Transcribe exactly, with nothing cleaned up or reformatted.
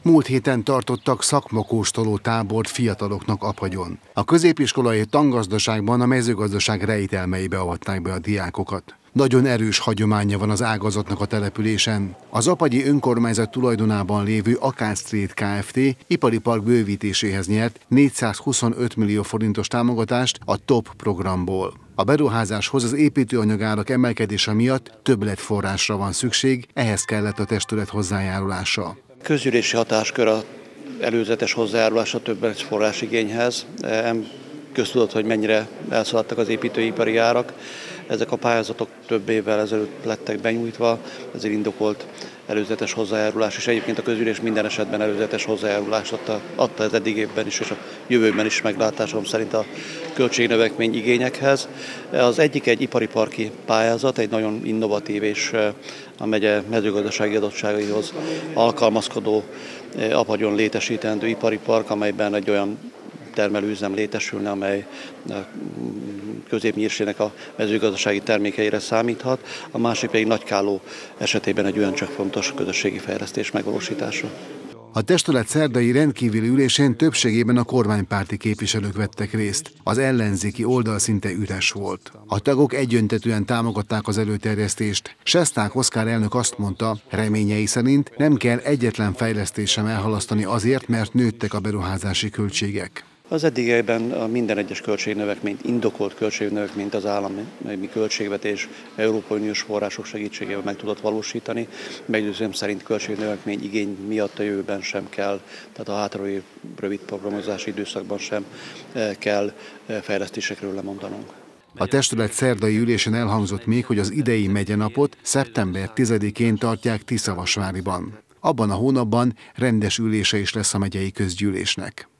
Múlt héten tartottak szakmakóstoló tábort fiataloknak Apagyon. A középiskolai tangazdaságban a mezőgazdaság rejtelmeibe avatták be a diákokat. Nagyon erős hagyománya van az ágazatnak a településen. Az apagyi önkormányzat tulajdonában lévő Akác Trade Kft. Ipari park bővítéséhez nyert négyszázhuszonöt millió forintos támogatást a TOP programból. A beruházáshoz az építőanyagárak emelkedése miatt többletforrásra van szükség, ehhez kellett a testület hozzájárulása. Közgyűlési hatáskör a előzetes hozzájárulás a többletforrás igényhez. Köztudott, hogy mennyire elszaladtak az építőipari árak. Ezek a pályázatok több évvel ezelőtt lettek benyújtva, ezért indokolt előzetes hozzájárulás, és egyébként a közgyűlés minden esetben előzetes hozzájárulást adta, adta az eddig évben is, és a jövőben is meglátásom szerint a költségnövekmény igényekhez. Az egyik egy ipari parki pályázat, egy nagyon innovatív és a megye mezőgazdasági adottságaihoz alkalmazkodó Apagyon létesítendő ipari park, amelyben egy olyan termelőüzem létesülne, amely középnyírsének a mezőgazdasági termékeire számíthat, a másik pedig Nagykálló esetében egy olyan csak fontos közösségi fejlesztés megvalósítása. A testület szerdai rendkívüli ülésén többségében a kormánypárti képviselők vettek részt. Az ellenzéki oldal szinte üres volt. A tagok egyöntetűen támogatták az előterjesztést. Sesták Oszkár elnök azt mondta, reményei szerint nem kell egyetlen fejlesztést sem elhalasztani azért, mert nőttek a beruházási költségek. Az eddigiekben minden egyes költségnövekményt, indokolt költségnövekményt az állami költségvetés Európai Uniós források segítségével meg tudott valósítani. Meggyőződésem szerint költségnövekmény igény miatt a jövőben sem kell, tehát a hátralévő rövid programozási időszakban sem kell fejlesztésekről lemondanunk. A testület szerdai ülésen elhangzott még, hogy az idei megyenapot szeptember tizedikén tartják Tiszavasváriban. Abban a hónapban rendes ülése is lesz a megyei közgyűlésnek.